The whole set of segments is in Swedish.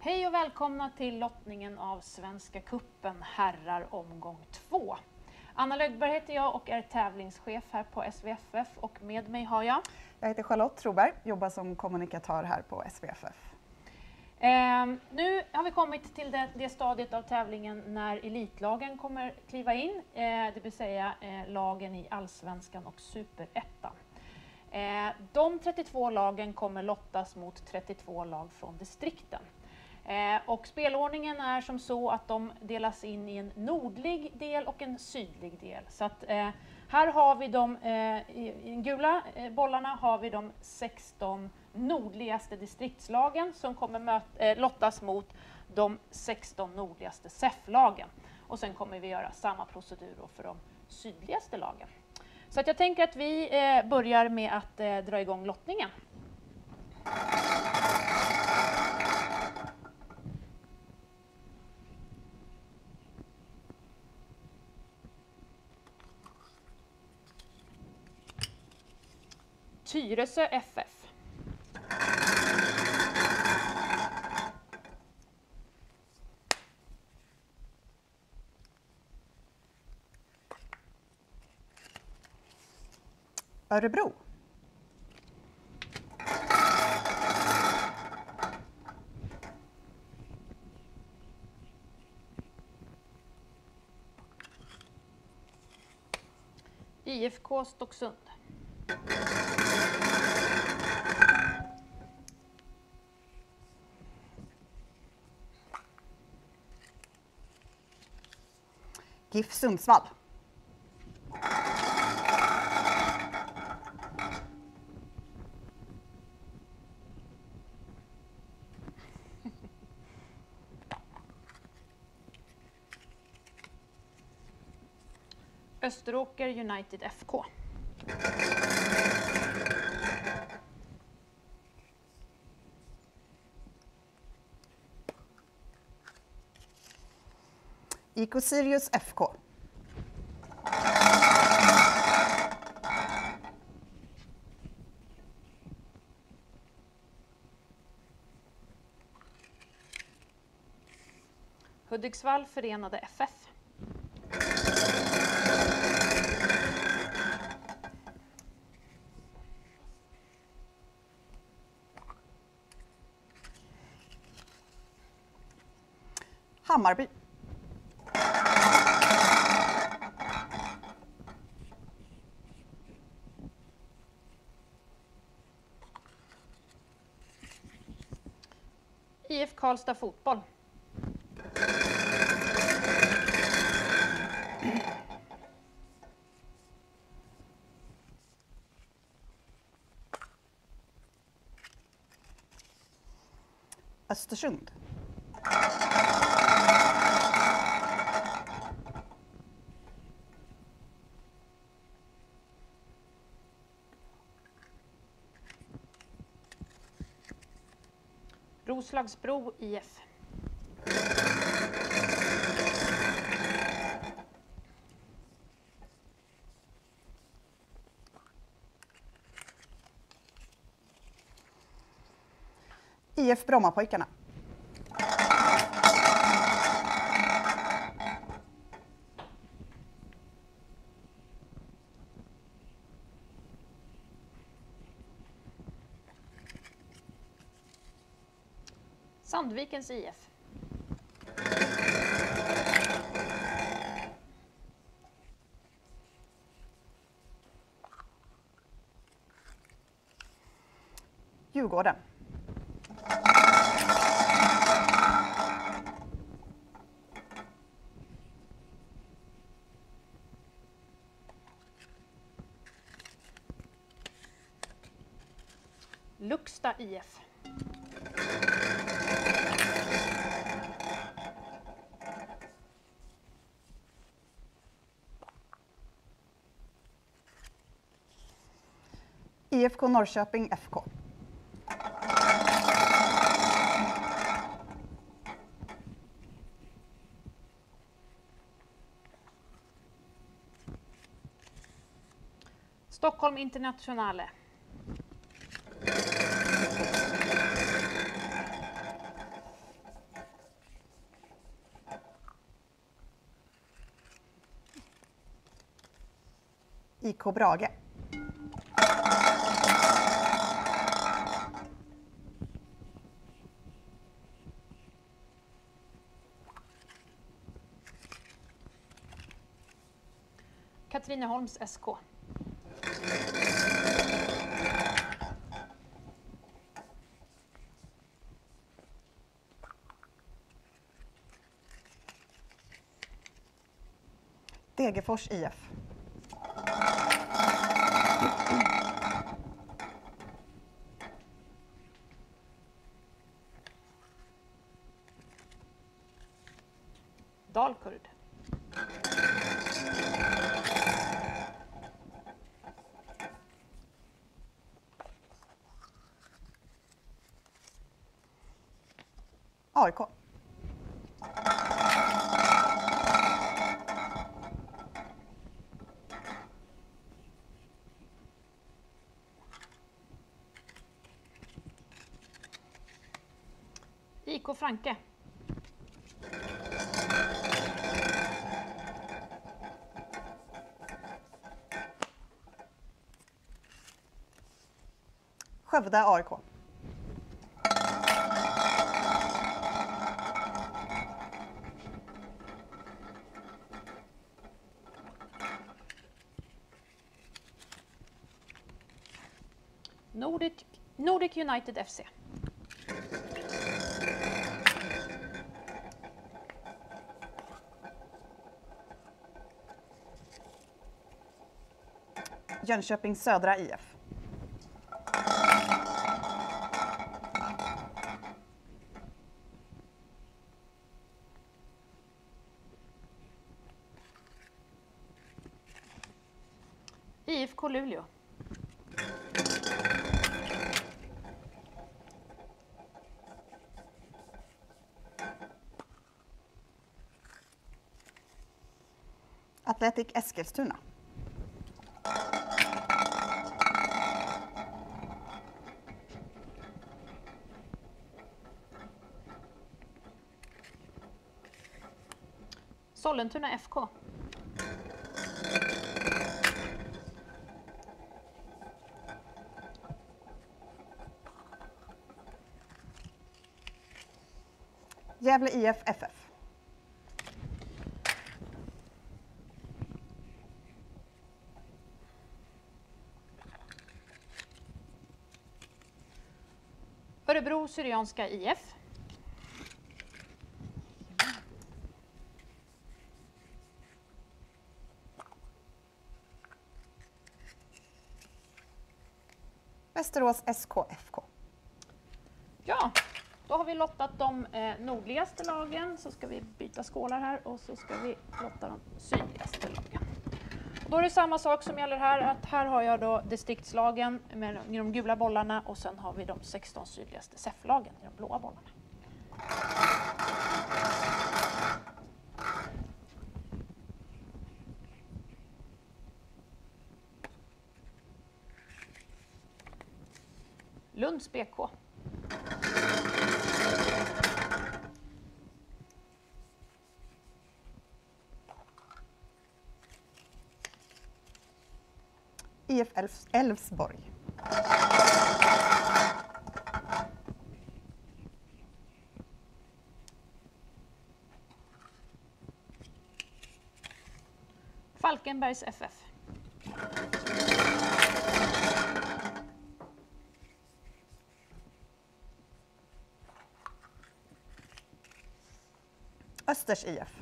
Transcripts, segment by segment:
Hej och välkomna till lottningen av Svenska Cupen herrar omgång 2. Anna Lögberg heter jag och är tävlingschef här på SVFF och med mig har jag... Jag heter Charlotte Troberg, jobbar som kommunikatör här på SVFF. Nu har vi kommit till det stadiet av tävlingen när elitlagen kommer kliva in, det vill säga lagen i Allsvenskan och Superettan. De 32 lagen kommer lottas mot 32 lag från distrikten. Och spelordningen är som så att de delas in i en nordlig del och en sydlig del. Så att här har vi i de gula bollarna har vi de 16 nordligaste distriktslagen som kommer lottas mot de 16 nordligaste SEF-lagen. Och sen kommer vi göra samma procedur för de sydligaste lagen. Så att jag tänker att vi börjar med att dra igång lottningen. Tyresö FF. Örebro. IFK Stocksund. GIF Sundsvall. Österåker United FK. IK Sirius FK. Hudiksvall Förenade FF. Hammarby. IF Karlstad Fotboll. Östersund. Roslagsbro IF. IF Brommapojkarna. Sandvikens IF. Djurgården. Luxta IF. IFK Norrköping FK. Stockholm Internationale. IK Brage. Katrineholms SK. Degerfors IF. Dalkurd. AIK. IK Franke. Skövde AIK. Nordic United FC. Jönköping Södra IF. IFK Luleå. Atletic Eskilstuna. Sollentuna FK. Gävle IF FF. Örebro Syrianska IF. Västerås SKFK. Ja, då har vi lottat de nordligaste lagen, så ska vi byta skålar här och så ska vi lotta de sydligaste lagen. Och då är det samma sak som gäller här, att här har jag då distriktslagen med de gula bollarna och sen har vi de 16 sydligaste SEF-lagen i de blåa bollarna. Lunds BK. IF Elfsborg. Falkenbergs FF. Östers IF.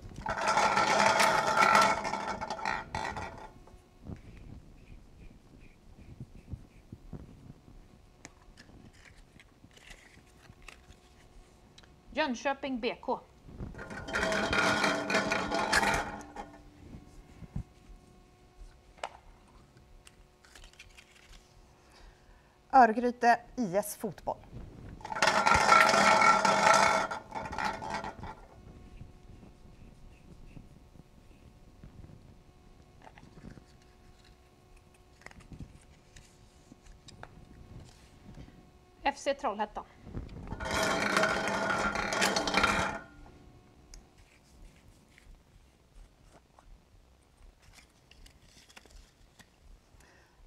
Jönköping BK. Örgryte IS Fotboll. FC Trollhättan.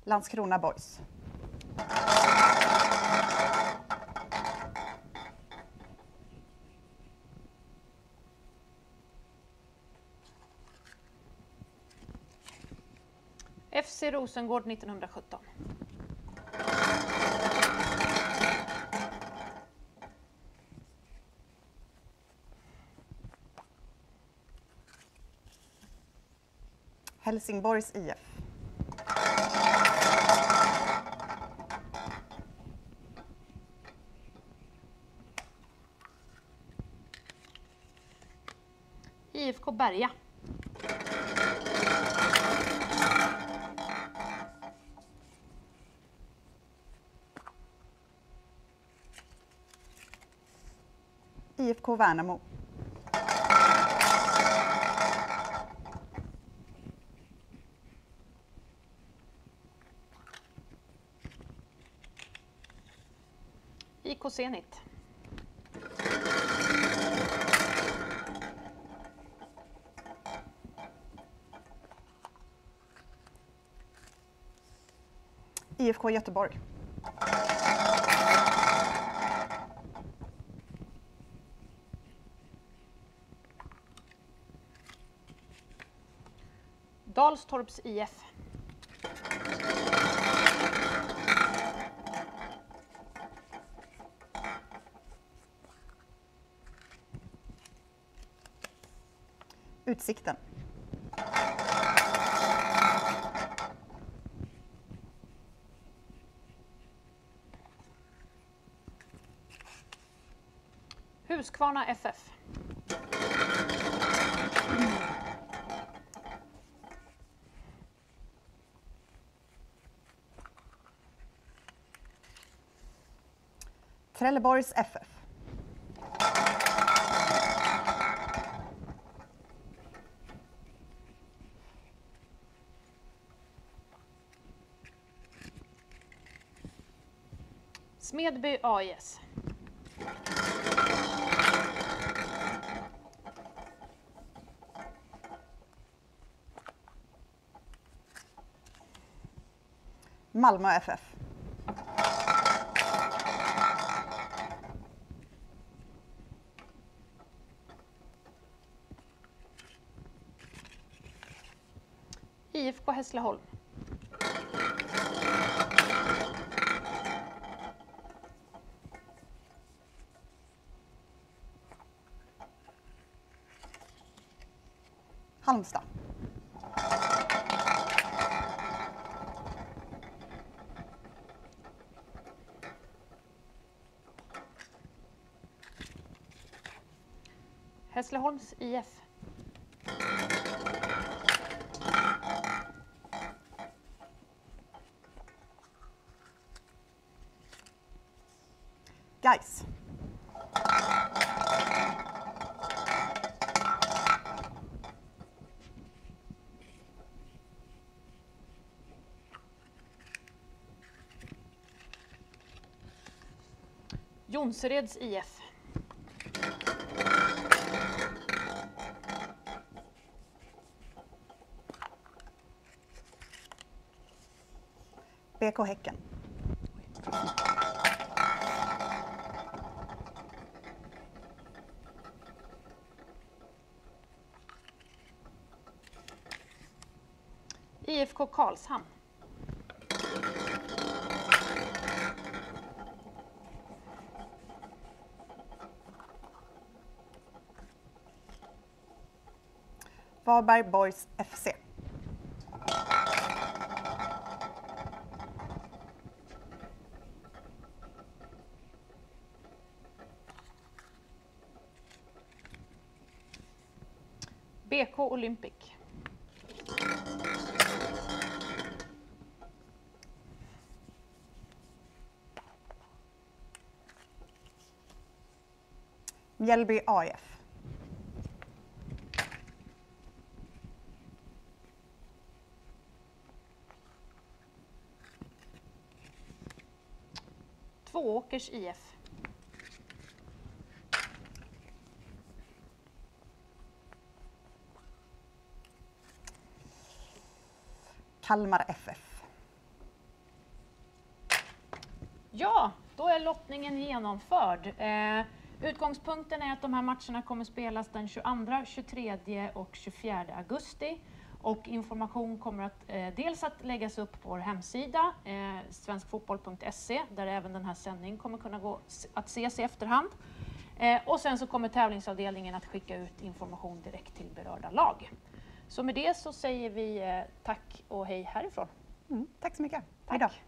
Landskrona Boys. FC Rosengård 1917. Helsingborgs IF. IFK Berga. IFK Värnamo. IK Zenit. IFK Göteborg. Dalstorps IF. Utsikten. Huskvarna FF. Trelleborgs FF. Smedby AIS. Malmö FF. IFK Hässleholm. Halmstad. Hässleholms IF. Gais. Jonsereds IF. BK Häcken. IFK Karlshamn. Varberg Boys FC. BK Olympic. Mjällby AIF. Tvååkers IF. Kalmar FF. Ja, då är lottningen genomförd. Utgångspunkten är att de här matcherna kommer spelas den 22, 23 och 24 augusti. Och information kommer att dels att läggas upp på vår hemsida, svenskfotboll.se, där även den här sändningen kommer kunna gå att ses i efterhand. Och sen så kommer tävlingsavdelningen att skicka ut information direkt till berörda lag. Så med det så säger vi tack och hej härifrån. Tack så mycket. Tack. Hejdå.